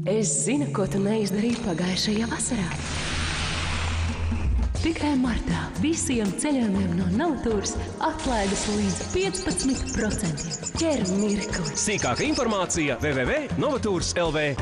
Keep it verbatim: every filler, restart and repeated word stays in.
Es zinu, ko tu neizdarīji pagājušajā vasarā. Tikai martā visiem ceļojumiem no Novatours atlaides līdz piecpadsmit procentiem. Ķer mirkli! Sīkāka informācija w w w punkt novatours punkt l v